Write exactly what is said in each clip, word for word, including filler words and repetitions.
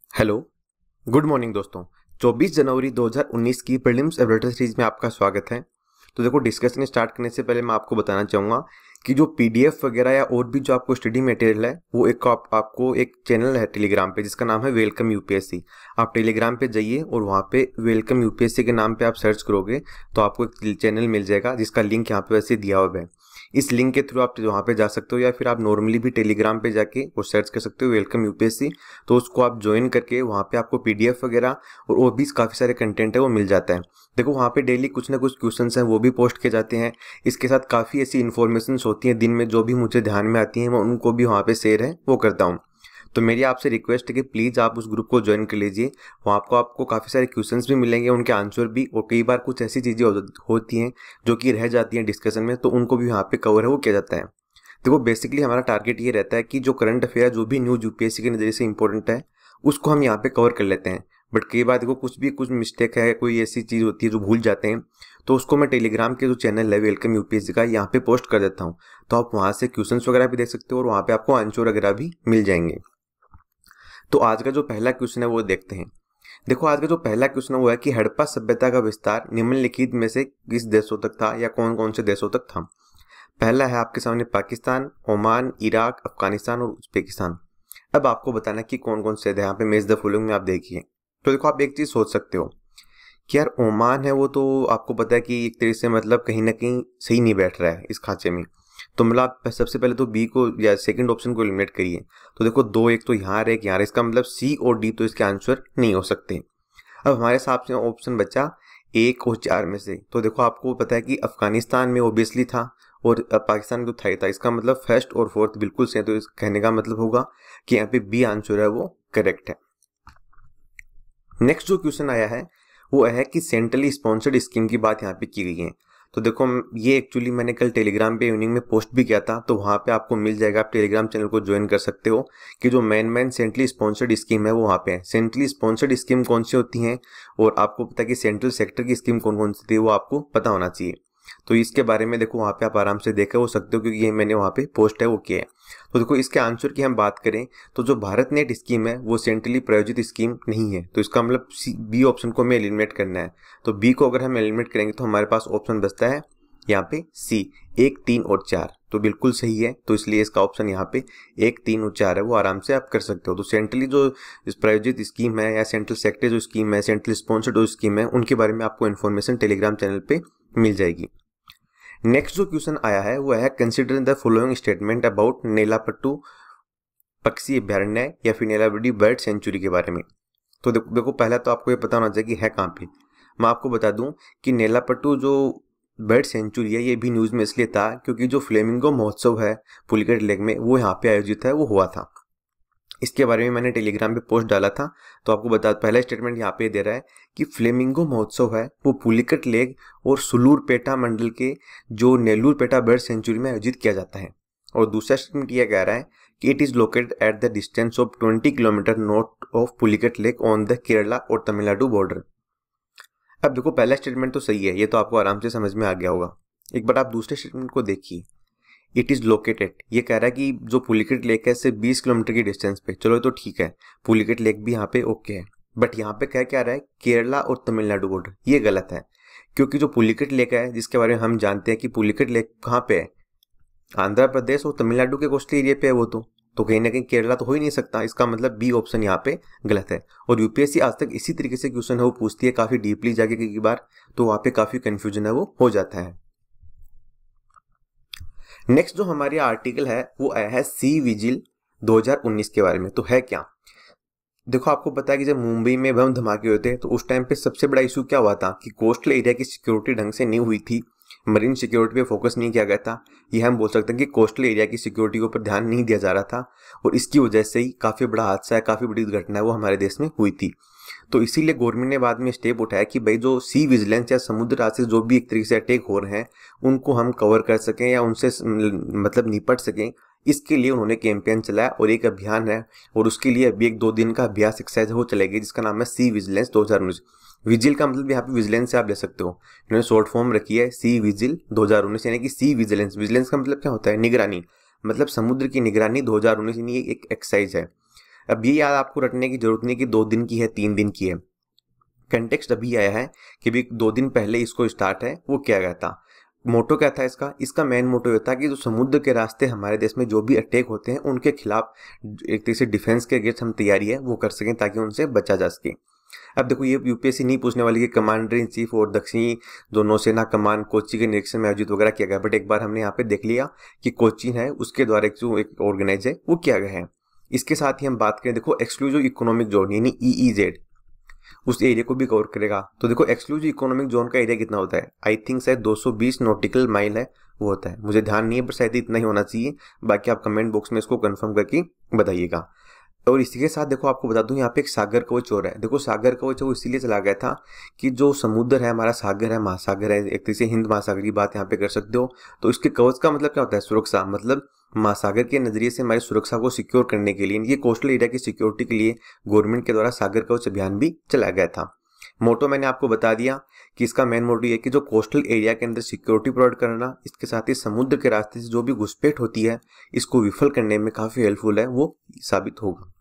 Hello, good morning दोस्तों। चौबीस जनवरी दो हज़ार उन्नीस की प्रीलिम्स एबिलिटी सीरीज में आपका स्वागत है। तो देखो, डिस्कशन स्टार्ट करने से पहले मैं आपको बताना चाहूँगा कि जो पीडीएफ वगैरह या और भी जो आपको स्टडी मटेरियल है वो एक आप, आपको एक चैनल है टेलीग्राम पे जिसका नाम है वेलकम यूपीएससी। आप टेलीग्राम पे जाइए और वहाँ पे वेलकम यूपीएससी के नाम पे आप सर्च करोगे तो आपको एक चैनल मिल जाएगा जिसका लिंक यहाँ पे वैसे दिया हुआ है। इस लिंक के थ्रू आप वहाँ पे जा सकते हो या फिर आप नॉर्मली भी टेलीग्राम पे जाके वो सर्च कर सकते हो वेलकम यूपीएससी। तो उसको आप ज्वाइन करके वहाँ पे आपको पीडीएफ वगैरह और और भी काफ़ी सारे कंटेंट है वो मिल जाता है। देखो, वहाँ पे डेली कुछ ना कुछ क्वेश्चंस हैं वो भी पोस्ट किए जाते हैं। इसके साथ काफ़ी ऐसी इन्फॉर्मेशंस होती हैं दिन में जो भी मुझे ध्यान में आती हैं मैं उनको भी वहाँ पे शेयर है वो करता हूँ। तो मेरी आपसे रिक्वेस्ट है कि प्लीज़ आप उस ग्रुप को ज्वाइन कर लीजिए। वहाँ आपको आपको काफ़ी सारे क्वेश्चंस भी मिलेंगे, उनके आंसर भी, और कई बार कुछ ऐसी चीज़ें हो, होती हैं जो कि रह जाती हैं डिस्कशन में, तो उनको भी वहाँ पे कवर है वो किया जाता है। देखो, बेसिकली हमारा टारगेट ये रहता है कि जो करंट अफेयर जो भी न्यूज़ यूपीएससी के नज़रिए से इंपॉर्टेंट है उसको हम यहाँ पे कवर कर लेते हैं। बट कई बार देखो कुछ भी कुछ मिस्टेक है, कोई ऐसी चीज़ होती है जो भूल जाते हैं, तो उसको मैं टेलीग्राम के जो चैनल है वेलकम यूपीएससी का यहाँ पे पोस्ट कर देता हूँ। तो आप वहाँ से क्वेश्चंस वगैरह भी देख सकते हो और वहाँ पे आपको आंसर वगैरह भी मिल जाएंगे। तो आज का जो पहला क्वेश्चन है वो देखते हैं। देखो, आज का जो पहला क्वेश्चन है वो है कि हड़प्पा सभ्यता का विस्तार निम्नलिखित में से किस देशों तक था या कौन कौन से देशों तक था। पहला है आपके सामने पाकिस्तान, ओमान, इराक, अफगानिस्तान और उज्बेकिस्तान। अब आपको बताना कि कौन कौन से थे यहाँ पे मैच द फॉलोइंग में आप देखिए। तो देखो, आप एक चीज सोच सकते हो कि यार ओमान है वो तो आपको पता है कि एक तरह से मतलब कहीं ना कहीं सही नहीं बैठ रहा है इस खांचे में। तो मतलब आप सबसे पहले तो बी को या सेकंड ऑप्शन को एलिमिनेट करिए। तो देखो, दो एक तो यहाँ एक यहाँ, इसका मतलब सी और डी तो इसके आंसर नहीं हो सकते। अब हमारे हिसाब से ऑप्शन बचा एक और चार में से। तो देखो, आपको पता है कि अफगानिस्तान में ओबियसली था और पाकिस्तान में तो था ही था। इसका मतलब फर्स्ट और फोर्थ बिल्कुल से, तो इस कहने का मतलब होगा कि यहाँ पे बी आंसर है वो करेक्ट है। नेक्स्ट जो क्वेश्चन आया है वो है कि सेंट्रली स्पॉन्सर्ड स्कीम की बात यहाँ पे की गई है। तो देखो, ये एक्चुअली मैंने कल टेलीग्राम पे इवनिंग में पोस्ट भी किया था, तो वहाँ पे आपको मिल जाएगा। आप टेलीग्राम चैनल को ज्वाइन कर सकते हो कि जो main main centrally sponsored scheme है वो वहाँ पे है। सेंट्रली स्पॉन्सर्ड स्कीम कौन सी होती हैं और आपको पता है कि सेंट्रल सेक्टर की स्कीम कौन कौन सी थी वो आपको पता होना चाहिए। तो इसके बारे में देखो वहाँ पे आप आराम से देख हो सकते हो क्योंकि ये मैंने वहाँ पे पोस्ट है वो किया है। तो देखो, इसके आंसर की हम बात करें तो जो भारत नेट स्कीम है वो सेंट्रली प्रायोजित स्कीम नहीं है। तो इसका मतलब बी ऑप्शन को हमें एलिमिनेट करना है। तो बी को अगर हम एलिमिनेट करेंगे तो हमारे पास ऑप्शन बचता है यहाँ पे सी, एक, तीन और चार। तो बिल्कुल सही है, तो इसलिए इसका ऑप्शन यहाँ पे एक, तीन और चार है वो आराम से आप कर सकते हो। तो सेंट्रली जो प्रायोजित स्कीम है या सेंट्रल सेक्टर जो स्कीम है, सेंट्रल स्पॉन्सर्ड जो स्कीम है, उनके बारे में आपको इन्फॉर्मेशन टेलीग्राम चैनल पे मिल जाएगी। नेक्स्ट जो क्वेश्चन आया है वो है consider the following statement about Nelapattu पक्षी अभ्यारण्य या फिर नेलावडी बर्ड सेंचुरी के बारे में। तो देखो देखो पहला तो आपको ये पता होना चाहिए कि है कहाँ पे। मैं आपको बता दूं कि नेलापट्टू जो बर्ड सेंचुरी है ये भी न्यूज़ में इसलिए था क्योंकि जो फ्लेमिंगो महोत्सव है पुलिकेट लेक में वो यहाँ पे आयोजित है वो हुआ था। इसके बारे में मैंने टेलीग्राम पे पोस्ट डाला था। तो आपको बता, पहला स्टेटमेंट यहाँ पे दे रहा है कि फ्लेमिंगो महोत्सव है वो पुलिकेट लेक और सुलूरपेटा मंडल के जो नेल्लूरपेटा बर्ड सेंचुरी में आयोजित किया जाता है। और दूसरा स्टेटमेंट यह कह रहा है कि it is located at the distance of twenty kilometre north of Pulicat lake on the Kerala और तमिलनाडु बॉर्डर। अब देखो, पहला स्टेटमेंट तो सही है, ये तो आपको आराम से समझ में आ गया होगा। एक बार आप दूसरे स्टेटमेंट को देखिए। इट इज लोकेटेड, ये कह रहा है कि जो पुलिकेट लेक है इससे बीस किलोमीटर की डिस्टेंस पे। चलो, तो ठीक है, पुलिकेट लेक भी यहाँ पे ओके है। बट यहाँ पे क्या क्या रहा है केरला और तमिलनाडु बॉर्डर, ये गलत है। क्योंकि जो पुलिकेट लेक है जिसके बारे में हम जानते हैं कि पुलिकेट लेक कहाँ पे है, आंध्र प्रदेश और तमिलनाडु के कोस्टल एरिया पे है वो तो तो कहीं ना कहीं केरला तो हो ही नहीं सकता। इसका मतलब बी ऑप्शन यहाँ पे गलत है। और यूपीएससी आज तक इसी तरीके से क्वेश्चन है वो पूछती है काफी डीपली जाके कई बार, तो वहाँ पे काफी कंफ्यूजन है वो हो जाता है। नेक्स्ट जो हमारी आर्टिकल है वो आया है सी विजिल दो हज़ार उन्नीस के बारे में। तो है क्या, देखो आपको पता है कि जब मुंबई में बम धमाके हुए थे तो उस टाइम पे सबसे बड़ा इशू क्या हुआ था कि कोस्टल एरिया की सिक्योरिटी ढंग से नहीं हुई थी, मरीन सिक्योरिटी पे फोकस नहीं किया गया था। ये हम बोल सकते हैं कि कोस्टल एरिया की सिक्योरिटी के ऊपर ध्यान नहीं दिया जा रहा था और इसकी वजह से ही काफी बड़ा हादसा है, काफी बड़ी दुर्घटना है वो हमारे देश में हुई थी। तो इसीलिए गवर्नमेंट ने बाद में स्टेप उठाया कि भाई जो सी विजिलेंस या समुद्र राज से जो भी एक तरीके से अटैक हो रहे हैं उनको हम कवर कर सकें या उनसे मतलब निपट सकें। इसके लिए उन्होंने कैंपेन चलाया और एक अभियान है और उसके लिए अभी एक दो दिन का अभ्यास एक्सरसाइज हो चलेगी जिसका नाम है सी विजिलेंस दो हज़ार उन्नीस। विजिल का मतलब यहाँ पे विजिलेंस से आप ले सकते हो, इन्होंने शॉर्ट फॉर्म रखी है सी विजिल दो हज़ार उन्नीस, यानी कि सी विजिलेंस। विजिलेंस का मतलब क्या होता है, निगरानी, मतलब समुद्र की निगरानी दो हज़ार उन्नीस, यानी एक एक्सरसाइज है। अब ये याद आपको रखने की जरूरत नहीं कि दो दिन की है तीन दिन की है, कंटेक्स्ट अभी आया है कि भी दो दिन पहले इसको स्टार्ट है वो किया गया था। मोटो क्या था इसका इसका मेन मोटो ये था कि जो समुद्र के रास्ते हमारे देश में जो भी अटैक होते हैं उनके खिलाफ एक तरह से डिफेंस के अगेंस्ट हम तैयारी है वो कर सकें ताकि उनसे बचा जा सके। अब देखो ये यूपीएससी नहीं पूछने वाली कि कमांडर इन चीफ और दक्षिणी जो नौसेना कमान कोच्चि के निरीक्षण में आयोजित वगैरह किया गया, बट एक बार हमने यहाँ पे देख लिया कि कोच्चि है उसके द्वारा एक जो एक ऑर्गेनाइज है वो किया गया है। इसके साथ ही हम बात करें देखो एक्सक्लूसिव इकोनॉमिक जोन यानी ईईजेड, उस एरिया को भी कवर करेगा। तो देखो एक्सक्लूसिव इकोनॉमिक जोन का एरिया कितना होता है, आई थिंक शायद दो सौ बीस नॉटिकल माइल है वो होता है, मुझे ध्यान नहीं है पर शायद इतना ही होना चाहिए, बाकी आप कमेंट बॉक्स में इसको कंफर्म करके बताइएगा। और इसी के साथ देखो आपको बता दूं यहाँ पे एक सागर कवच हो रहा है। देखो सागर कवच वो इसीलिए चला गया था कि जो समुद्र है हमारा सागर है महासागर है, एक तरह से हिंद महासागर की बात यहाँ पे कर सकते हो। तो इसके कवच का मतलब क्या होता है, सुरक्षा, मतलब महासागर के नजरिए से हमारी सुरक्षा को सिक्योर करने के लिए, ये कोस्टल एरिया की सिक्योरिटी के लिए गवर्नमेंट के द्वारा सागर कवच अभियान भी चलाया गया था। मोटो मैंने आपको बता दिया कि इसका मेन मोटो ये कि जो कोस्टल एरिया के अंदर सिक्योरिटी प्रोवाइड करना, इसके साथ ही समुद्र के रास्ते से जो भी घुसपैठ होती है इसको विफल करने में काफी हेल्पफुल है वो साबित होगा।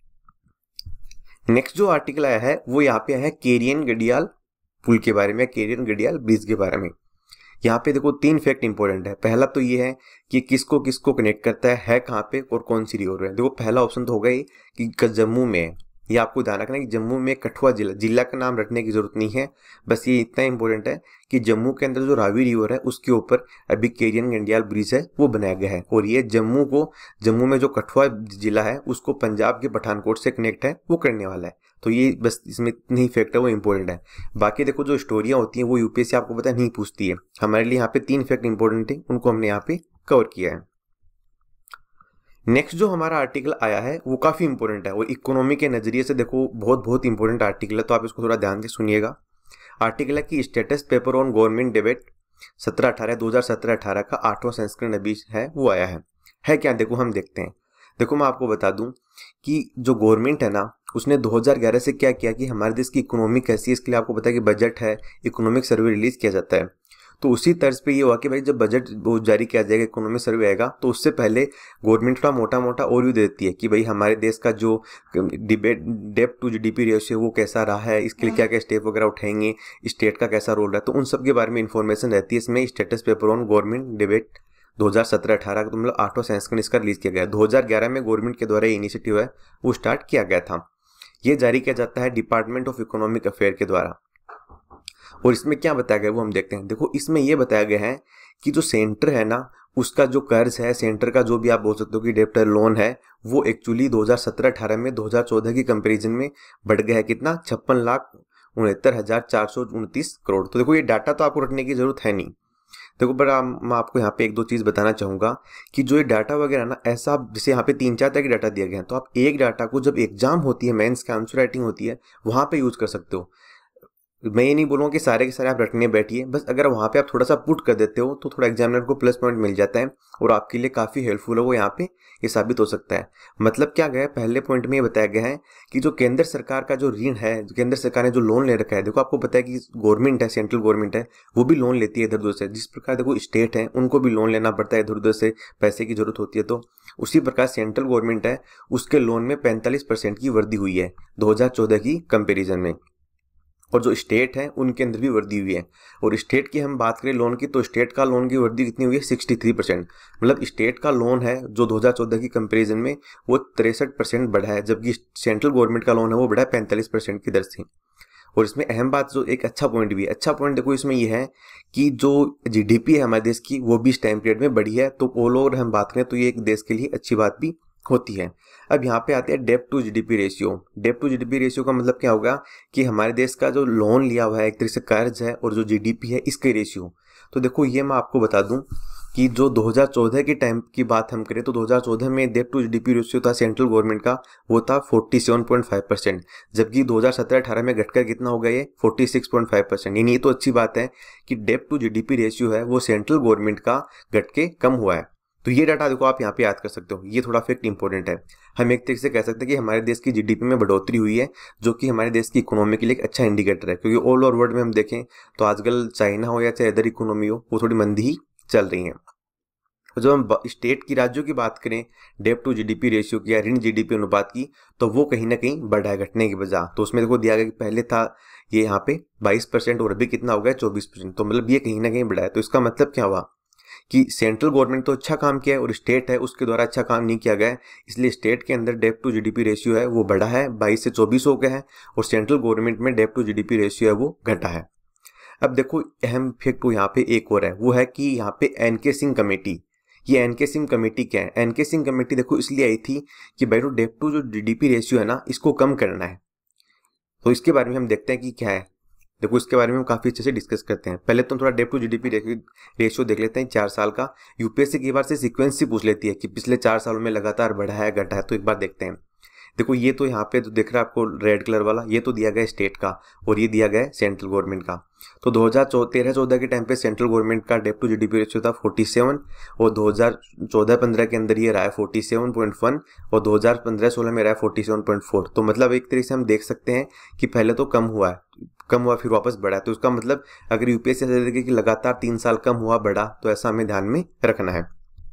नेक्स्ट जो आर्टिकल आया है वो यहाँ पे आया है केरियन गडियाल पुल के बारे में, केरियन गडियाल ब्रिज के बारे में। यहाँ पे देखो तीन फैक्ट इंपॉर्टेंट है। पहला तो ये है कि किसको किसको कनेक्ट करता है, है कहाँ पे और कौन सी रिवर है। देखो पहला ऑप्शन तो होगा ही कि जम्मू में है, ये आपको ध्यान रखना है कि जम्मू में कठुआ जिला, जिला का नाम रखने की जरूरत नहीं है, बस ये इतना इंपॉर्टेंट है कि जम्मू के अंदर जो रावी रिवर है उसके ऊपर अभी केरियन गंडियाल ब्रिज है वो बनाया गया है। और ये जम्मू को, जम्मू में जो कठुआ जिला है उसको पंजाब के पठानकोट से कनेक्ट है वो करने वाला है। तो ये बस इसमें इतनी ही फैक्ट है वो इंपॉर्टेंट है। बाकी देखो जो स्टोरियां होती हैं वो यूपीएससी आपको पता नहीं पूछती है, हमारे लिए यहाँ पे तीन फैक्ट इंपॉर्टेंट है उनको हमने यहाँ पे कवर किया है। नेक्स्ट जो हमारा आर्टिकल आया है वो काफी इंपॉर्टेंट है और इकोनॉमी के नजरिए से देखो बहुत बहुत इंपॉर्टेंट आर्टिकल है, तो आप इसको थोड़ा ध्यान से सुनिएगा। आर्टिकल है कि status paper on government debit सत्रह अठारह दो हजार सत्रह अठारह का आठवां संस्करण अभी है वो आया है। है क्या, देखो हम देखते हैं। देखो मैं आपको बता दूं कि जो गवर्नमेंट है ना उसने दो हज़ार ग्यारह से क्या किया कि हमारे देश की इकोनॉमी कैसी है इसके लिए आपको पता है कि बजट है, इकोनॉमिक सर्वे रिलीज किया जाता है। तो उसी तर्ज पे ये हुआ कि भाई जब बजट वो जारी किया जाएगा, इकोनॉमिक सर्वे आएगा, तो उससे पहले गवर्नमेंट थोड़ा मोटा मोटा ओवरव्यू दे देती है कि भाई हमारे देश का जो डिबेट डेब्ट टू जीडीपी रेशियो वो कैसा रहा है, इसके लिए क्या क्या स्टेप वगैरह उठाएंगे, स्टेट का कैसा रोल रहा है, तो उन सब के बारे में इंफॉर्मेशन रहती है इसमें। Status paper on government debate दो हज़ार सत्रह अठारह का तो मतलब आठवां संस्करण इसका रिलीज किया गया। दो हज़ार ग्यारह में गवर्नमेंट के द्वारा ये इनिशिएटिव है वो स्टार्ट किया गया था। ये जारी किया जाता है डिपार्टमेंट ऑफ इकोनॉमिक अफेयर के द्वारा। और इसमें क्या बताया गया वो हम देखते हैं। देखो इसमें यह बताया गया है कि जो सेंटर है ना उसका जो कर्ज है, सेंटर का जो भी आप बोल सकते हो कि डेब्ट लोन है, वो एक्चुअली दो हज़ार सत्रह अठारह में दो हज़ार चौदह की कंपैरिजन में बढ़ गया है कितना, छप्पन लाख उनहत्तर हजार चार सौ उनतीस करोड़। तो देखो ये डाटा तो आपको रखने की जरूरत है नहीं। देखो बड़ा मैं आपको यहाँ पे एक दो चीज बताना चाहूंगा कि जो ये डाटा वगैरह ना ऐसा, जैसे यहाँ पे तीन चार तरह के डाटा दिए गए हैं, तो आप एक डाटा को जब एग्जाम होती है, मेंस की आंसर राइटिंग होती है, वहां पे यूज कर सकते हो। मैं ये नहीं बोलूँगा कि सारे के सारे आप रटने बैठिए, बस अगर वहाँ पे आप थोड़ा सा पुट कर देते हो तो थोड़ा एग्जामिनर को प्लस पॉइंट मिल जाता है और आपके लिए काफ़ी हेल्पफुल है वो यहाँ पे ये साबित हो सकता है। मतलब क्या गया, पहले पॉइंट में ये बताया गया है कि जो केंद्र सरकार का जो ऋण है, केंद्र सरकार ने जो लोन ले रखा है, देखो आपको पता है कि गवर्नमेंट है, सेंट्रल गवर्नमेंट है, वो भी लोन लेती है इधर उधर से। जिस प्रकार देखो स्टेट है उनको भी लोन लेना पड़ता है, इधर उधर से पैसे की जरूरत होती है, तो उसी प्रकार सेंट्रल गवर्नमेंट है उसके लोन में पैंतालीस परसेंट की वृद्धि हुई है दो हज़ार चौदह की कंपेरिजन में। और जो स्टेट है उनके अंदर भी वृद्धि हुई है। और स्टेट की हम बात करें लोन की, तो स्टेट का लोन की वृद्धि कितनी हुई है, तिरसठ परसेंट। मतलब स्टेट का लोन है जो दो हज़ार चौदह की कंपैरिजन में वो तिरसठ परसेंट बढ़ा है, जबकि सेंट्रल गवर्नमेंट का लोन है वो बढ़ा है पैंतालीस परसेंट की दर से। और इसमें अहम बात जो एक अच्छा पॉइंट भी है, अच्छा पॉइंट देखो इसमें ये है कि जो जीडीपी है हमारे देश की वो भी इस टाइम पीरियड में बढ़ी है। तो ऑल ओवर हम बात करें तो ये एक देश के लिए अच्छी बात भी होती है। अब यहाँ पे आते हैं डेब्ट टू जीडीपी रेशियो। डेब्ट टू जीडीपी रेशियो का मतलब क्या होगा कि हमारे देश का जो लोन लिया हुआ है, एक तरह से कर्ज है, और जो जीडीपी है इसके रेशियो। तो देखो ये मैं आपको बता दूं कि जो दो हज़ार चौदह के टाइम की बात हम करें तो दो हज़ार चौदह में डेब्ट टू जीडीपी रेशियो था सेंट्रल गवर्नमेंट का, वो था सैंतालीस पॉइंट पाँच परसेंट, जबकि दो हज़ार सत्रह अठारह में घटकर कितना हो गया ये छियालीस पॉइंट पाँच परसेंट। यानी ये तो अच्छी बात है कि डेब्ट टू जीडीपी रेशियो है वो सेंट्रल गवर्नमेंट का घट के कम हुआ है। तो ये डाटा देखो आप यहाँ पे याद कर सकते हो, ये थोड़ा फैक्ट इंपॉर्टेंट है। हम एक तरीके से कह सकते हैं कि हमारे देश की जीडीपी में बढ़ोतरी हुई है, जो कि हमारे देश की इकोनॉमी के लिए एक अच्छा इंडिकेटर है, क्योंकि ऑल ओवर वर्ल्ड में हम देखें तो आजकल चाइना हो या चाहे अदर इकोनॉमी हो वो थोड़ी मंदी ही चल रही है। और जब हम स्टेट की, राज्यों की बात करें डेब्ट टू जीडीपी रेशियो की या ऋण जीडीपी अनुपात की, तो वो कहीं ना कहीं बढ़ा है घटने की बजाय। तो उसमें देखो दिया गया कि पहले था ये यहाँ पे बाईस परसेंट और अभी कितना हो गया चौबीस परसेंट। तो मतलब ये कहीं ना कहीं बढ़ा है। तो इसका मतलब क्या हुआ कि सेंट्रल गवर्नमेंट तो अच्छा काम किया है और स्टेट है उसके द्वारा अच्छा काम नहीं किया गया है, इसलिए स्टेट के अंदर डेब्ट टू जीडीपी रेशियो है वो बढ़ा है, बाईस से चौबीस हो गया है, और सेंट्रल गवर्नमेंट में डेब्ट टू जीडीपी रेशियो है वो घटा है। अब देखो अहम फैक्ट यहाँ पे एक और है, वो है कि यहाँ पे एनके सिंह कमेटी, ये एनके सिंह कमेटी क्या है? एनके सिंह कमेटी देखो इसलिए आई थी कि भाई डेब्ट टू जो जीडीपी रेशियो है ना इसको कम करना है। तो इसके बारे में हम देखते हैं कि क्या है। देखो इसके बारे में हम काफी अच्छे से डिस्कस करते हैं। पहले तो थोड़ा डेब्ट टू जीडीपी रेशियो देख लेते हैं चार साल का। यूपीएससी की बार से सीक्वेंस ही पूछ लेती है कि पिछले चार सालों में लगातार बढ़ा है घटा है। तो एक बार देखते हैं। देखो ये तो यहाँ पे तो दिख रहा है आपको रेड कलर वाला, ये तो दिया गया स्टेट का और ये दिया गया सेंट्रल गवर्नमेंट का। तो दो हज़ार तेरह चौदह के टाइम पे सेंट्रल गवर्नमेंट का डेब्ट टू जीडीपी रेशियो था सैंतालीस और दो हज़ार चौदह पंद्रह के अंदर ये रहा है सैंतालीस पॉइंट एक और दो हज़ार पंद्रह सोलह में रहा है सैंतालीस पॉइंट चार। तो मतलब एक तरीके से हम देख सकते हैं कि पहले तो कम हुआ है, कम हुआ फिर वापस बढ़ा है। तो इसका मतलब अगर यूपीएससी ऐसा देखे कि लगातार तीन साल कम हुआ बढ़ा, तो ऐसा हमें ध्यान में रखना है।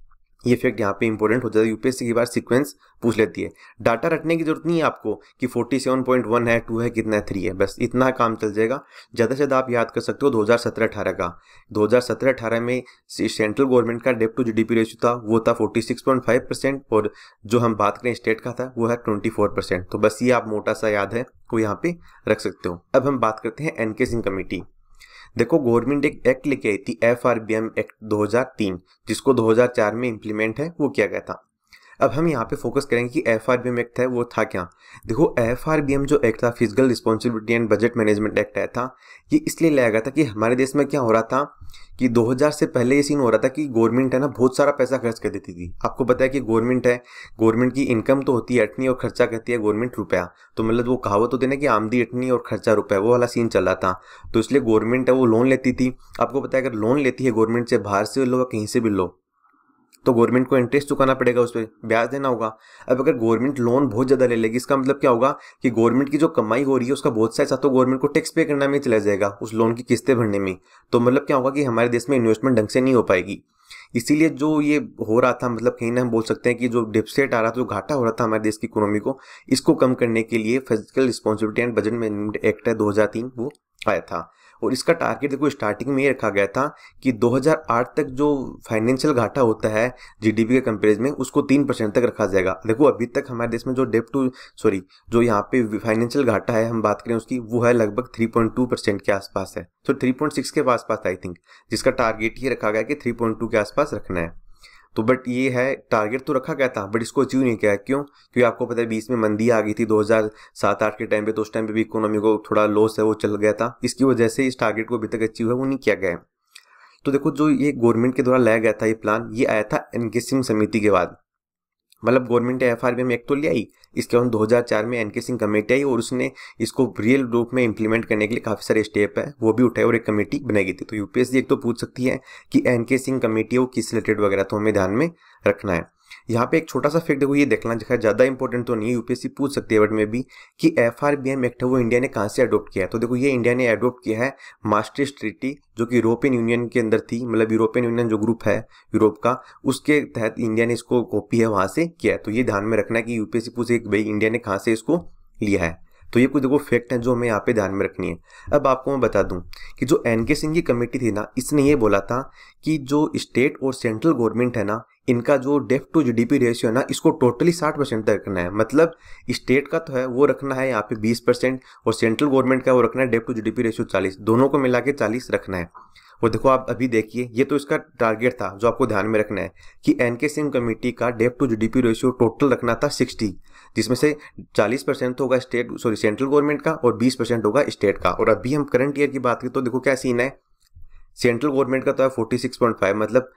ये फैक्ट यहाँ पे इंपॉर्टेंट हो जाता है। यूपीएससी की बार सीक्वेंस पूछ लेती है। डाटा रटने की जरूरत नहीं है आपको कि सैंतालीस पॉइंट एक है, टू है, कितना है, थ्री है, बस इतना काम चल जाएगा। ज़्यादा से ज़्यादा आप याद कर सकते हो दो हज़ार सत्रह अठारह का। दो हज़ार सत्रह अठारह में सेंट्रल गवर्नमेंट का डेब्ट टू जीडीपी रेशियो था वो था छियालीस पॉइंट पाँच परसेंट और जो हम बात करें स्टेट का था वो है चौबीस परसेंट। तो बस ये आप मोटा सा याद है वो यहाँ पे रख सकते हो। अब हम बात करते हैं एनके सिंह कमेटी। देखो गवर्नमेंट एक एक्ट लेके आई थी F R B M act दो हज़ार तीन, जिसको दो हज़ार चार में इंप्लीमेंट है वो किया गया था। अब हम यहाँ पे फोकस करेंगे कि F R B M act है वो था क्या। देखो एफ आर बी एम जो एक्ट था, physical responsibility and budget management act आया था, ये इसलिए लाया गया था कि हमारे देश में क्या हो रहा था कि दो हज़ार से पहले ये सीन हो रहा था कि गवर्नमेंट है ना बहुत सारा पैसा खर्च कर देती थी। आपको पता है कि गवर्नमेंट है, गवर्नमेंट की इनकम तो होती है अठनी और खर्चा करती है गवर्नमेंट रुपया। तो मतलब वो कहावत होती है ना कि आमदी अठनी और खर्चा रुपया, वो वाला सीन चल रहा था। तो इसलिए गवर्नमेंट है वो लोन लेती थी। आपको पता है अगर लोन लेती है गवर्नमेंट से, बाहर से लो या कहीं से भी लो, तो गवर्नमेंट को इंटरेस्ट चुकाना पड़ेगा, उस पर ब्याज देना होगा। अब अगर गवर्नमेंट लोन बहुत ज्यादा ले लेगी, इसका मतलब क्या होगा कि गवर्नमेंट की जो कमाई हो रही है उसका बहुत सा हिस्सा तो गवर्नमेंट को टैक्स पे करने में चला जाएगा, उस लोन की किस्तें भरने में। तो मतलब क्या होगा कि हमारे देश में इन्वेस्टमेंट ढंग से नहीं हो पाएगी। इसीलिए जो ये हो रहा था, मतलब कहीं ना हम बोल सकते हैं कि जो डेफिसिट आ रहा था, जो घाटा हो रहा था हमारे देश की इकोनॉमी को, इसको कम करने के लिए physical responsibility and budget management act है दो हज़ार तीन वो आया था। और इसका टारगेट देखो स्टार्टिंग में ये रखा गया था कि दो हज़ार आठ तक जो फाइनेंशियल घाटा होता है जीडीपी के कंपेरिजन में, उसको तीन परसेंट तक रखा जाएगा। देखो अभी तक हमारे देश में जो डेब्ट टू सॉरी जो यहाँ पे फाइनेंशियल घाटा है हम बात करें उसकी, वो है लगभग तीन पॉइंट दो परसेंट के आसपास है, तो तीन पॉइंट छह के आसपास आई थिंक, जिसका टारगेट ये रखा गया कि तीन पॉइंट दो के आसपास रखना है। तो बट ये है टारगेट तो रखा गया था बट इसको अचीव नहीं किया। क्यों? क्योंकि आपको पता है बीच में मंदी आ गई थी दो हज़ार सात आठ के टाइम पे, तो उस टाइम पे भी इकोनॉमी को थोड़ा लॉस है वो चल गया था। इसकी वजह से इस टारगेट को अभी तक अचीव है वो नहीं किया गया है। तो देखो जो ये गवर्नमेंट के द्वारा लाया गया था ये प्लान, ये आया था एनके सिंह समिति के बाद। मतलब गवर्नमेंट ने F R B M act तो लिया ही, इसके बाद दो हज़ार चार में एनके सिंह कमेटी आई और उसने इसको रियल रूप में इंप्लीमेंट करने के लिए काफी सारे स्टेप है वो भी उठाए और एक कमेटी बनाई गई थी। तो यूपीएससी एक तो पूछ सकती है कि एनके सिंह कमेटी है वो किस रिलेटेड वगैरह, तो हमें ध्यान में रखना है। यहाँ पे एक छोटा सा फैक्ट देखो, ये देखना ज्यादा इंपॉर्टेंट तो नहीं है, यूपीएससी पूछ सकती है बट में भी कि F R B M act है वो इंडिया ने कहाँ से अडोप्ट किया है। तो देखो ये इंडिया ने अडोप्ट किया है मास्ट्रिक्ट ट्रीटी, जो कि यूरोपियन यूनियन के अंदर थी, मतलब यूरोपियन यूनियन जो ग्रुप है यूरोप का, उसके तहत इंडिया ने इसको कॉपी है वहां से किया है। तो ये ध्यान में रखना है कि यूपीएससी पूछे भाई इंडिया ने कहाँ से इसको लिया है। तो ये कुछ देखो फैक्ट है जो हमें यहाँ पे ध्यान में रखनी है। अब आपको मैं बता दूं कि जो एनके सिंह की कमेटी थी ना, इसने ये बोला था कि जो स्टेट और सेंट्रल गवर्नमेंट है ना, इनका जो डेब्ट टू जीडीपी रेशियो है ना, इसको टोटली साठ परसेंट तक रखना है। मतलब स्टेट का तो है वो रखना है यहाँ पे बीस परसेंट और सेंट्रल गवर्नमेंट का वो रखना है डेब्ट टू जीडीपी रेशियो चालीस, दोनों को मिला के चालीस रखना है। और देखो आप अभी देखिए, ये तो इसका टारगेट था जो आपको ध्यान में रखना है कि एनके सिंह कमेटी का डेब्ट टू जीडीपी रेशियो टोटल रखना था साठ, जिसमें से चालीस परसेंट तो होगा स्टेट सॉरी सेंट्रल गवर्नमेंट का और बीस परसेंट होगा स्टेट का। और अभी हम करंट ईयर की बात करें तो देखो क्या सीन है, सेंट्रल गवर्नमेंट का तो है छियालीस पॉइंट पाँच, मतलब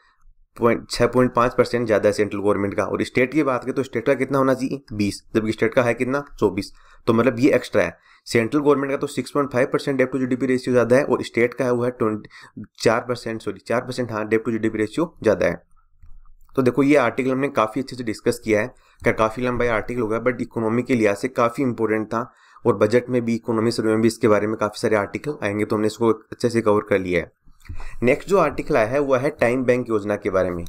छह पॉइंट पाँच परसेंट ज्यादा है सेंट्रल गवर्नमेंट का। और स्टेट की बात करें तो स्टेट का कितना होना चाहिए बीस, जबकि स्टेट का है कितना चौबीस। तो मतलब ये एक्स्ट्रा है। सेंट्रल गवर्नमेंट का तो छह पॉइंट पाँच परसेंट डेब्ट टू जीडीपी रेशियो ज्यादा है और स्टेट का है वो है चार परसेंट सॉरी चार परसेंट हाँ डेब्ट टू जीडीपी रेशियो ज्यादा है। तो देखो ये आर्टिकल हमने काफी अच्छे से डिस्कस किया है, क्या काफी लंबा आर्टिकल होगा बट इकोनॉमी के लिहाज से काफी इंपॉर्टेंट था और बजट में भी इकोनॉमी सर्वे में भी इसके बारे में काफी सारे आर्टिकल आएंगे, तो हमने इसको अच्छे से कवर कर लिया है। नेक्स्ट जो आर्टिकल आया है वो है टाइम बैंक योजना के बारे में।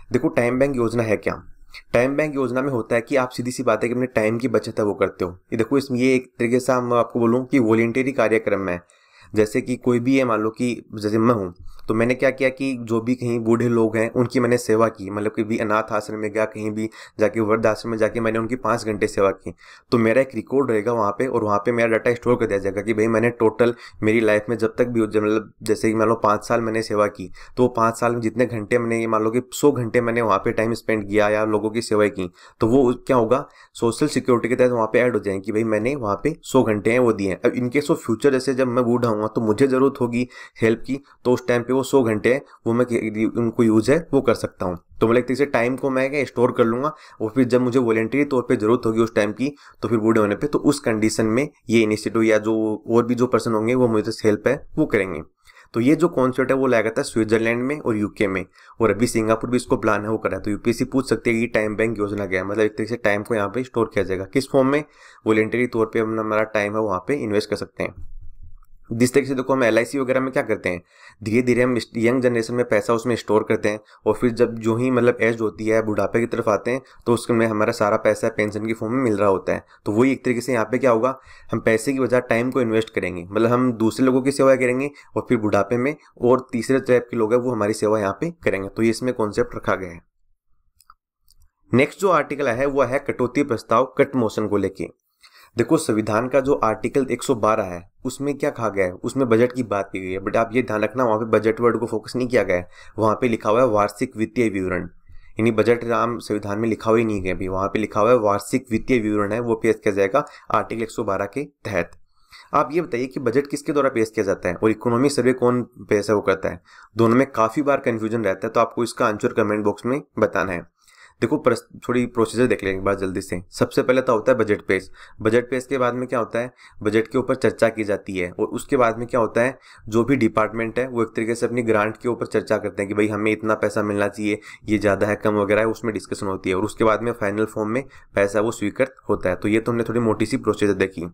देखो टाइम बैंक योजना है क्या? टाइम बैंक योजना में होता है कि आप सीधी सी बात है कि अपने टाइम की बचत है वो करते हो। ये देखो इसमें ये एक तरीके से हम आपको बोलूँ कि वॉलेंटरी कार्यक्रम है। जैसे कि कोई भी है, मान लो कि जैसे मैं हूँ, तो मैंने क्या किया कि जो भी कहीं बूढ़े लोग हैं उनकी मैंने सेवा की, मतलब कि भी अनाथ आश्रम में गया, कहीं भी जाके वृद्ध आश्रम में जाके मैंने उनकी पाँच घंटे सेवा की। तो मेरा एक रिकॉर्ड रहेगा वहाँ पे, और वहाँ पे मेरा डाटा स्टोर कर दिया जाएगा कि भाई मैंने टोटल मेरी लाइफ में जब तक भी, मतलब जैसे कि मान लो पाँच साल मैंने सेवा की, तो वो पाँच साल में जितने घंटे मैंने, मान लो कि सौ घंटे मैंने वहाँ पे टाइम स्पेंड किया या लोगों की सेवा की, तो वो क्या होगा, सोशल सिक्योरिटी के तहत वहाँ पे ऐड हो जाएंगे कि भाई मैंने वहाँ पे सौ घंटे हैं वो दिए हैं। अब इनकेस ऑफ फ्यूचर जैसे जब मैं बूढ़ा हूँ तो मुझे जरूरत होगी हेल्प की, तो उस टाइम पे वो सौ घंटे हैं वो मैं उनको यूज है वो कर सकता हूँ। तो मतलब एक तरीके से टाइम को मैं स्टोर कर लूंगा, और फिर जब मुझे वॉलेंटरी तौर पे जरूरत होगी उस टाइम की, तो फिर बूढ़े होने पे, तो उस कंडीशन में ये इनिशिएटिव या जो और भी जो पर्सन होंगे वो मुझे हेल्प है वो करेंगे। तो ये जो कॉन्सेप्ट है वो लाया था स्विट्जरलैंड में और यूके में, और अभी सिंगापुर भी इसको प्लान है वो कर रहा है। तो यूपीएससी पूछ सकती है कि टाइम बैंक योजना क्या है, मतलब एक तरीके से टाइम को यहाँ पे स्टोर किया जाएगा किस फॉर्म में, वॉलेंटरी तौर पे हमारा टाइम है वहाँ पे इन्वेस्ट कर सकते हैं। जिस तरीके से देखो हम एल आई सी वगैरह में क्या करते हैं, धीरे धीरे हम यंग जनरेशन में पैसा उसमें स्टोर करते हैं, और फिर जब जो ही मतलब एज होती है, बुढ़ापे की तरफ आते हैं, तो उसमें हमारा सारा पैसा पेंशन की फॉर्म में मिल रहा होता है। तो वही एक तरीके से यहाँ पे क्या होगा, हम पैसे की बजाय टाइम को इन्वेस्ट करेंगे, मतलब हम दूसरे लोगों की सेवा करेंगे, और फिर बुढ़ापे में और तीसरे टाइप के लोग हैं वो हमारी सेवा यहाँ पे करेंगे। तो ये इसमें कॉन्सेप्ट रखा गया है। नेक्स्ट जो आर्टिकल है वो है कटौती प्रस्ताव कट मोशन को लेके। देखो संविधान का जो आर्टिकल एक सौ बारह है उसमें क्या कहा गया है, उसमें बजट की बात की गई है, बट आप ये ध्यान रखना वहां पे बजट वर्ड को फोकस नहीं किया गया है, वहां पे लिखा हुआ है वार्षिक वित्तीय विवरण, यानी बजट राम संविधान में लिखा हुआ ही नहीं है, अभी वहां पे लिखा हुआ है वार्षिक वित्तीय विवरण है, वो पेश किया जाएगा आर्टिकल एक सौ बारह के तहत। आप ये बताइए कि बजट किसके द्वारा पेश किया जाता है और इकोनॉमिक सर्वे कौन पेश है वो करता है, दोनों में काफी बार कंफ्यूजन रहता है, तो आपको इसका आंसर कमेंट बॉक्स में बताना है। देखो थोड़ी प्रोसीजर देख लेंगे एक बार जल्दी से। सबसे पहले तो होता है बजट पेश। बजट पेश के बाद में क्या होता है, बजट के ऊपर चर्चा की जाती है, और उसके बाद में क्या होता है, जो भी डिपार्टमेंट है वो एक तरीके से अपनी ग्रांट के ऊपर चर्चा करते हैं कि भाई हमें इतना पैसा मिलना चाहिए, ये ज़्यादा है कम वगैरह है, उसमें डिस्कशन होती है, और उसके बाद में फाइनल फॉर्म में पैसा वो स्वीकृत होता है। तो ये तो हमने थोड़ी मोटी सी प्रोसीजर देखी।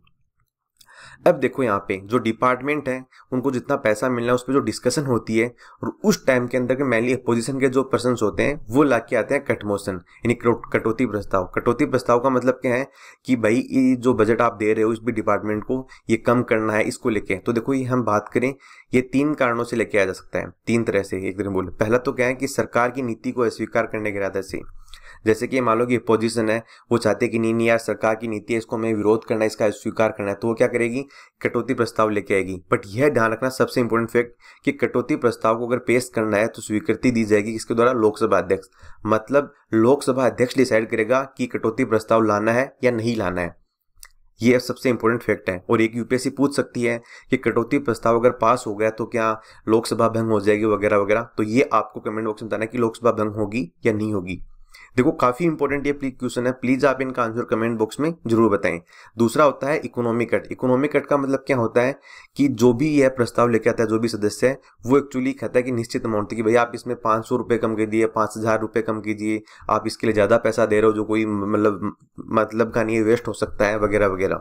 अब देखो यहाँ पे जो डिपार्टमेंट है उनको जितना पैसा मिलना है उस पर जो डिस्कशन होती है, और उस टाइम के अंदर के मेनली अपोजिशन के जो पर्सन होते हैं वो ला के आते हैं कट मोशन, यानी कटौती प्रस्ताव। कटौती प्रस्ताव का मतलब क्या है कि भाई ये जो बजट आप दे रहे हो इस भी डिपार्टमेंट को ये कम करना है, इसको लेके। तो देखो ये हम बात करें, ये तीन कारणों से लेके आया जा सकता है, तीन तरह से एक तरह बोले। पहला तो क्या है कि सरकार की नीति को अस्वीकार करने के इरादे से, जैसे कि मान लो कि अपोजिशन है वो चाहते कि नहीं नहीं यार सरकार की नीति है इसको हमें विरोध करना है, इसका स्वीकार करना है, तो वो क्या करेगी, कटौती प्रस्ताव लेके आएगी। बट यह ध्यान रखना सबसे इंपॉर्टेंट फैक्ट कि कटौती प्रस्ताव को अगर पेश करना है तो स्वीकृति दी जाएगी किसके द्वारा, लोकसभा अध्यक्ष। मतलब लोकसभा अध्यक्ष डिसाइड करेगा कि कटौती प्रस्ताव लाना है या नहीं लाना है, ये सबसे इंपॉर्टेंट फैक्ट है। और एक यूपीएससी पूछ सकती है कि कटौती प्रस्ताव अगर पास हो गया तो क्या लोकसभा भंग हो जाएगी वगैरह वगैरह, तो ये आपको कमेंट बॉक्स में बताना है कि लोकसभा भंग होगी या नहीं होगी। देखो काफी इंपॉर्टेंट ये क्वेश्चन है, प्लीज आप इनका आंसर कमेंट बॉक्स में जरूर बताएं। दूसरा होता है इकोनॉमिक कट। इकोनॉमिक कट का मतलब क्या होता है कि जो भी यह प्रस्ताव लेके आता है, जो भी सदस्य है वो एक्चुअली कहता है कि निश्चित अमाउंट की भाई आप इसमें पाँच सौ रुपये कम कीजिए, पाँच हजार रुपये कम कीजिए, आप इसके लिए ज्यादा पैसा दे रहे हो जो कोई मतलब मतलब का नहीं है, वेस्ट हो सकता है वगैरह वगैरह।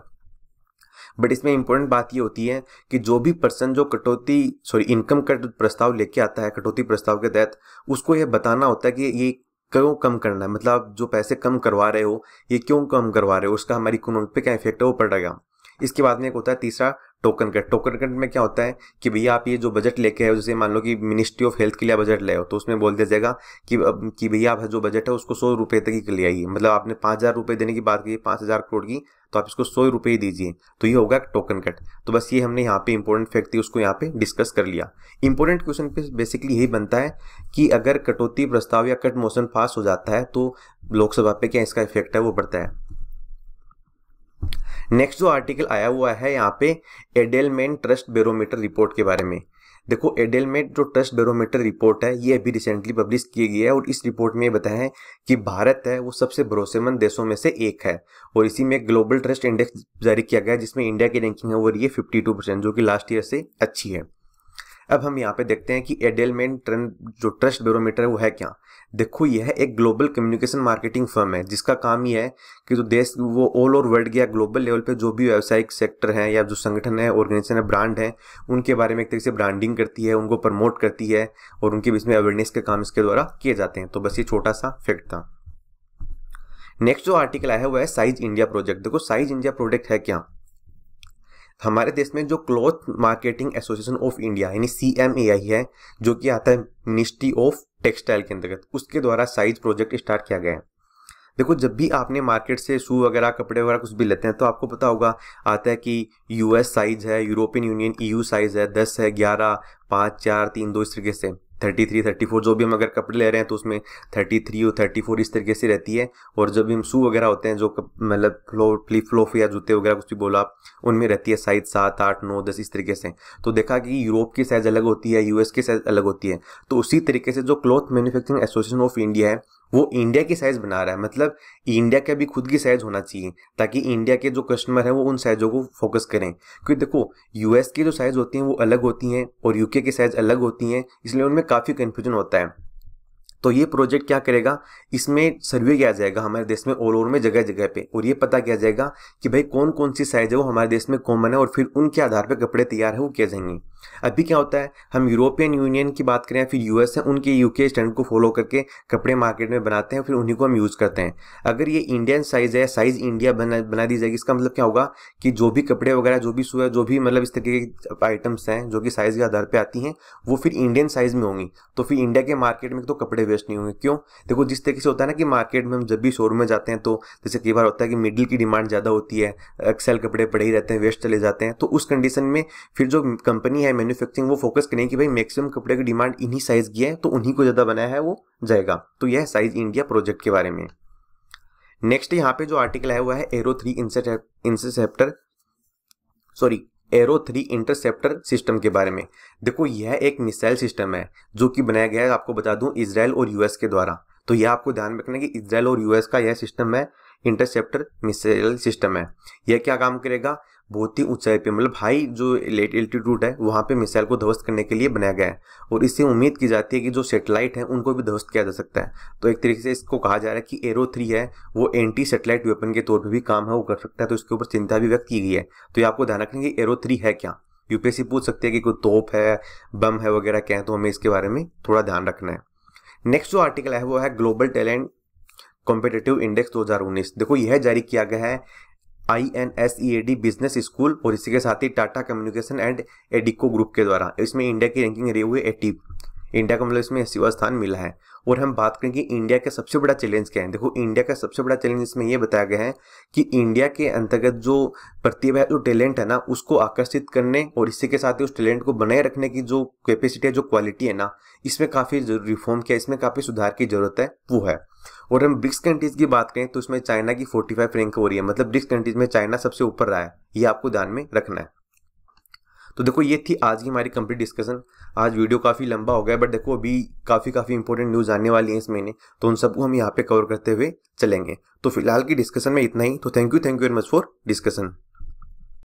बट इसमें इंपॉर्टेंट बात ये होती है कि जो भी पर्सन जो कटौती सॉरी इनकम कट प्रस्ताव लेके आता है कटौती प्रस्ताव के तहत, उसको यह बताना होता है कि ये क्यों कम करना है, मतलब जो पैसे कम करवा रहे हो ये क्यों कम करवा रहे हो, उसका हमारी इकोनॉमी पे क्या इफेक्ट है वो पड़ेगा। इसके बाद में एक होता है तीसरा टोकन कट। टोकन कट में क्या होता है कि भैया आप ये जो बजट लेके आए हो, जैसे मान लो कि मिनिस्ट्री ऑफ हेल्थ के लिए बजट ले हो, तो उसमें बोल दिया जाएगा कि कि भैया आप जो बजट है उसको सौ रुपये तक ही ले आइए, मतलब आपने पाँच हजार रुपये देने की बात की पाँच हजार करोड़ की, तो आप इसको सौ रुपये ही दीजिए, तो ये होगा टोकन कट। तो बस ये हमने यहाँ पे इंपॉर्टेंट फैक्ट थी उसको यहाँ पे डिस्कस कर लिया। इंपॉर्टेंट क्वेश्चन पे बेसिकली यही बनता है कि अगर कटौती प्रस्ताव या कट मोशन पास हो जाता है तो लोकसभा पे क्या इसका इफेक्ट है वो पड़ता है। नेक्स्ट जो आर्टिकल आया हुआ है यहाँ पे एडेलमेंट ट्रस्ट बैरोमीटर रिपोर्ट के बारे में। देखो एडेलमेंट जो ट्रस्ट बैरोमीटर रिपोर्ट है ये अभी रिसेंटली पब्लिश की गई है, और इस रिपोर्ट में बताया है कि भारत है वो सबसे भरोसेमंद देशों में से एक है, और इसी में ग्लोबल ट्रस्ट इंडेक्स जारी किया गया है जिसमें इंडिया की रैंकिंग है वो रही है फिफ्टी टू परसेंट, जो कि लास्ट ईयर से अच्छी है। अब हम यहाँ पे देखते हैं कि एडेलमेंट जो ट्रस्ट बैरोमीटर है वो है क्या। देखो यह एक ग्लोबल कम्युनिकेशन मार्केटिंग फर्म है जिसका काम ये है कि जो देश वो ऑल ओवर वर्ल्ड या ग्लोबल लेवल पे जो भी व्यावसायिक सेक्टर है या जो संगठन है, ऑर्गेनाइजेशन है, ब्रांड है, उनके बारे में एक तरीके से ब्रांडिंग करती है, उनको प्रमोट करती है और उनके बीच में अवेयरनेस के काम इसके द्वारा किए जाते हैं। तो बस ये छोटा सा फैक्ट था। नेक्स्ट जो आर्टिकल आया है वो है साइज इंडिया प्रोजेक्ट। देखो साइज इंडिया प्रोजेक्ट है क्या, हमारे देश में जो cloth marketing association of India यानी सी एम ए आई है, जो कि आता है मिनिस्ट्री ऑफ टेक्सटाइल के अंतर्गत, उसके द्वारा साइज प्रोजेक्ट स्टार्ट किया गया है। देखो जब भी आपने मार्केट से शू वगैरह, कपड़े वगैरह कुछ भी लेते हैं तो आपको पता होगा आता है कि यूएस साइज है, European Union E U size है, दस है, ग्यारह, पाँच, चार, तीन, दो, इस तरीके से थर्टी थ्री, थर्टी फोर, जो भी हम अगर कपड़े ले रहे हैं तो उसमें थर्टी थ्री और थर्टी फोर इस तरीके से रहती है। और जब भी हम शू वगैरह होते हैं, जो मतलब फ्लो फ्लिप फ्लॉप या जूते वगैरह कुछ भी बोला आप, उनमें रहती है साइज सात, आठ, नौ, दस इस तरीके से। तो देखा कि यूरोप की साइज अलग होती है, यूएस की साइज अलग होती है। तो उसी तरीके से जो cloth manufacturing association of India है वो इंडिया की साइज बना रहा है। मतलब इंडिया का भी खुद की साइज होना चाहिए ताकि इंडिया के जो कस्टमर है वो उन साइजों को फोकस करें। क्योंकि देखो यूएस की जो साइज होती हैं वो अलग होती हैं और यूके की साइज अलग होती हैं, इसलिए उनमें काफ़ी कन्फ्यूजन होता है। तो ये प्रोजेक्ट क्या करेगा, इसमें सर्वे किया जाएगा हमारे देश में ऑल ओवर में जगह जगह पे, और ये पता किया जाएगा कि भाई कौन कौन सी साइज है वो हमारे देश में कॉमन है, और फिर उनके आधार पे कपड़े तैयार है वो किए जाएंगे। अभी क्या होता है, हम यूरोपियन यूनियन की बात करें फिर यूएस है, उनके यूके स्टैंडर्ड को फॉलो करके कपड़े मार्केट में बनाते हैं, फिर उन्हीं को हम यूज़ करते हैं। अगर ये इंडियन साइज है, साइज इंडिया बना बना दी जाएगी, इसका मतलब क्या होगा कि जो भी कपड़े वगैरह, जो भी शू है, जो भी मतलब इस तरीके की आइटम्स हैं जो कि साइज के आधार पर आती हैं, वो फिर इंडियन साइज में होंगी। तो फिर इंडिया के मार्केट में तो कपड़े वेस्ट नहीं होंगे। क्यों, देखो जिस तरीके से होता है ना कि मार्केट में हम जब भी शोरूम में जाते हैं तो जैसे कई बार होता है कि मिडिल की डिमांड ज़्यादा होती है, एक्सेल कपड़े पड़े ही रहते हैं, वेस्ट चले जाते हैं। तो उस कंडीशन में फिर जो कंपनी है मैन्युफैक्चरिंग वो फोकस करें कि भाई मैक्सिमम कपड़े की डिमांड इन्हीं साइज की है तो उन्हीं को ज़्यादा बनाया है वो जाएगा। तो यह साइज इंडिया प्रोजेक्ट के बारे में। नेक्स्ट यहाँ पे जो आर्टिकल है हुआ है Arrow three interceptor sorry Arrow three interceptor system के बारे में। देखो यह एक मिसाइल सिस्टम है जो कि बनाया गया है, आपको बता दूं, इजराइल और यूएस के द्वारा। तो यह आपको ध्यान रखना है कि इजराइल और यूएस का यह सिस्टम है, इंटरसेप्टर मिसाइल सिस्टम है। यह क्या काम करेगा, बहुत ही ऊंचाई पे, मतलब हाई जो लेट एल्टीट्यूड है वहाँ पे मिसाइल को ध्वस्त करने के लिए बनाया गया है, और इससे उम्मीद की जाती है कि जो सैटेलाइट है उनको भी ध्वस्त किया जा सकता है। तो एक तरीके से इसको कहा जा रहा है कि एरो थ्री है वो एंटी सैटेलाइट वेपन के तौर पर भी काम है वो कर सकता है। तो इसके ऊपर चिंता भी व्यक्त की गई है। तो ये आपको ध्यान रखना कि एरो थ्री है क्या। यूपीएससी पूछ सकते हैं कि कोई तोप है, बम है वगैरह क्या है, तो हमें इसके बारे में थोड़ा ध्यान रखना है। नेक्स्ट जो आर्टिकल है वो है ग्लोबल टैलेंट कॉम्पिटिटिव इंडेक्स दो हज़ार उन्नीस। देखो यह जारी किया गया है I N S E A D business school और इसी के साथ ही Tata communication and Adecco group के द्वारा। इसमें इंडिया की रैंकिंग रही हुई है एटी, इंडिया को मतलब इसमें अस्सीवां स्थान मिला है। और हम बात करें कि इंडिया का सबसे बड़ा चैलेंज क्या है। देखो इंडिया का सबसे बड़ा चैलेंज इसमें यह बताया गया है कि इंडिया के अंतर्गत जो प्रतिभा है, जो टैलेंट है ना, उसको आकर्षित करने और इसी के साथ ही उस टैलेंट को बनाए रखने की जो कैपेसिटी है, जो क्वालिटी है ना, इसमें काफ़ी रिफॉर्म किया, इसमें काफ़ी सुधार की जरूरत है वो है। और हम ब्रिक्स कंट्रीज की बात करें तो इसमें चाइना की पैंतालीस रैंक हो रही है, मतलब ब्रिक्स कंट्रीज में चाइना सबसे ऊपर रहा है, ये आपको ध्यान में रखना है। तो देखो ये थी आज की हमारी कंप्लीट डिस्कशन। आज वीडियो काफ़ी लंबा हो गया, बट देखो अभी काफ़ी काफ़ी इंपॉर्टेंट न्यूज़ आने वाली है इस महीने, तो उन सबको हम यहाँ पे कवर करते हुए चलेंगे। तो फिलहाल की डिस्कशन में इतना ही। तो thank you thank you very much for discussion.